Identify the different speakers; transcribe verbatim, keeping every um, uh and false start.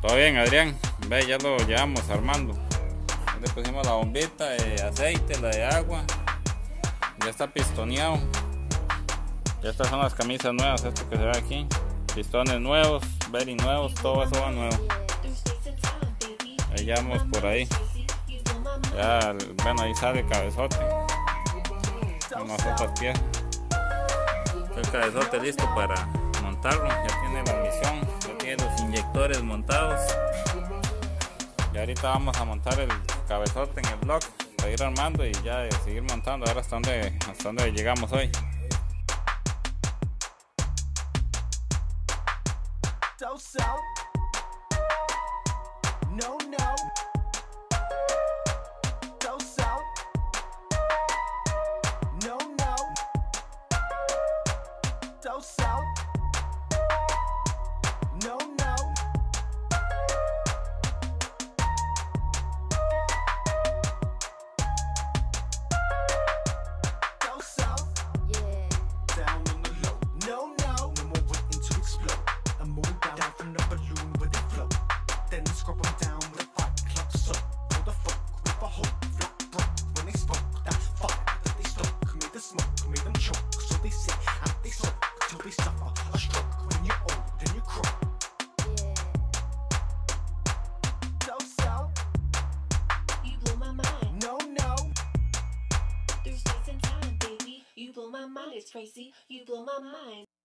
Speaker 1: Todo bien, Adrián. Ve, ya lo llevamos armando. Ya le pusimos la bombita de aceite, la de agua. Ya está pistoneado. Ya estas son las camisas nuevas, esto que se ve aquí. Pistones nuevos, belly nuevos, todo eso va nuevo. Ahí ya vamos por ahí. Ya, bueno, ahí sale el cabezote. Con las otras piezas. El cabezote listo para montarlo. Ya tiene la misión, ya tiene los inyectores montados. Y ahorita vamos a montar el cabezote en el block, para ir armando y ya de seguir montando. Ahora hasta donde, hasta donde llegamos hoy.
Speaker 2: So so no no so so no no so so no no so so yeah down on the low no no no more waiting to explode. I'm moving down, down from the balloon where they float. Then scrub them down with a fight club soap. For the folk with a hope, flat broke when they spoke. That fire that they stoke made the smoke, made them choke. So they sit and they soak till they suffer a stroke. When you're old and you croak. Yeah. So so, you blow my mind. No no, there's space and time, baby. You blow my mind, it's crazy. You blow my mind.